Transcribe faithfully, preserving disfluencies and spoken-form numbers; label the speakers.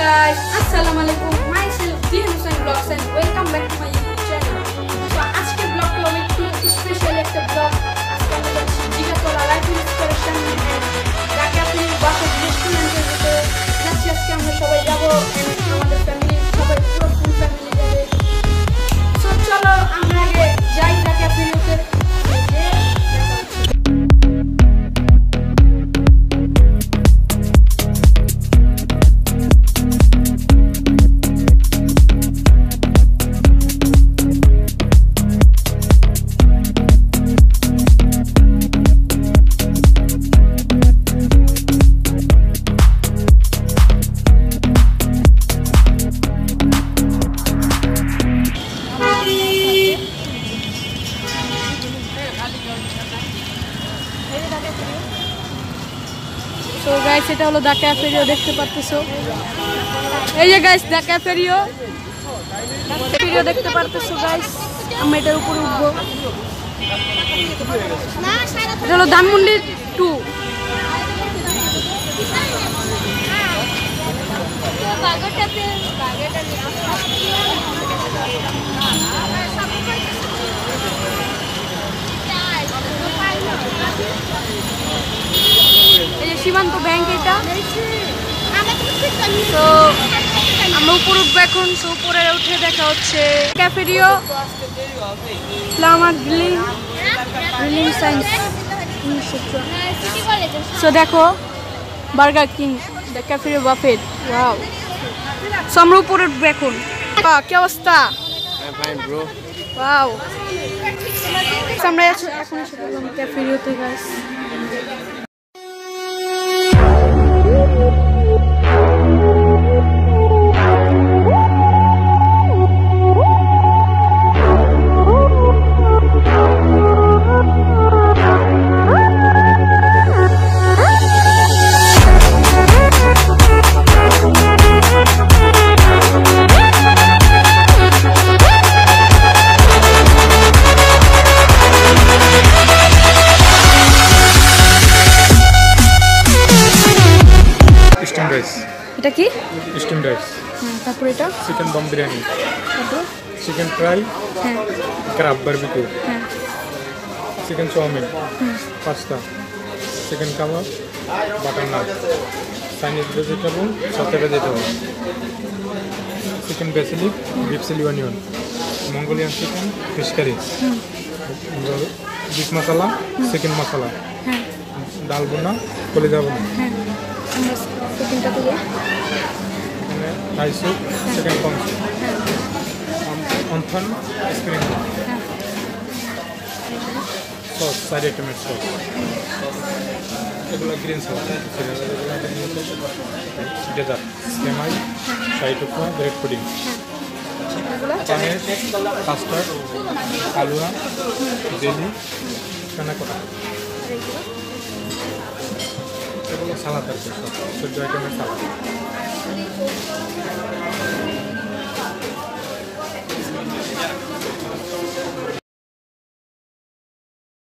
Speaker 1: guys, Assalamualaikum. Myself Dian Hussain Vlogs and welcome back to my YouTube channel. So আজকে ব্লগটা হবে একটু special একটা ব্লগ। আজকে আমরা যাচ্ছি Jigatala life inspiration Dhaka film বাসের রেস্টুরেন্টের ভিতরে যাচ্ছি। আজকে আমরা সবাই যাবো, আমাদের ফ্যামিলি সবাই পুরো ফুল ফ্যামিলি যাবে। সো চলো আমরা আগে যাই ঢাকা ফিল্মতে। তো গাইস এটা হলো দা ক্যাফেরিও, দেখতে পারতেছো। এই যে গাইস দা ক্যাফেরিও ক্যাফেরিও দেখতে পারতেছো গাইস। আমরা এটার উপরে উঠবো। এটা হলো ধানমন্ডি টু। এই যে সীমান্ত ব্যাংক এটা। তো আমরা উপরে উঠবো এখন। তো উপরে উঠে দেখা হচ্ছে Caferio flamer grilling grilling science. So দেখো Burger King the Caferio buffet. Wow. So আমরা উপরে উঠবো এখন। কি অবস্থা?
Speaker 2: Fine bro.
Speaker 1: ওয়াও। আমরা এখন ক্যাফেরিওতে গাইস। এটা কি?
Speaker 2: Steam rice.
Speaker 1: হ্যাঁ, তারপর এটা
Speaker 2: চিকেন দম বিরিয়ানি,
Speaker 1: তারপর
Speaker 2: চিকেন ফ্রাই,
Speaker 1: হ্যাঁ,
Speaker 2: ক্রাব বারবিকিউ,
Speaker 1: হ্যাঁ,
Speaker 2: chicken chow mein, pasta, chicken kebab, butter naan, Chinese vegetable, সাথে ভেজিটেবল, চিকেন বেসিলিক, beef chili onion, Mongolian chicken, fish curry, beef মশলা, চিকেন মশলা,
Speaker 1: হ্যাঁ,
Speaker 2: ডাল বোনা, কলিজা বোনা,
Speaker 1: হ্যাঁ, আমরা চিকেনটা তুলি,
Speaker 2: এখানে Thai soup, chicken corn soup, wonton screen, sauce, চার আইটেমের সস, এগুলো গ্রিন সস, ডেজার্ট, সেমাই, শাহী টুকরা, ব্রেড পুডিং, পানের, কাস্টার্ড, হালুয়া, জেলি, কানাকোটা, এগুলো সালাদ আছে, সব চোদ্দ আইটেমের সালাদ।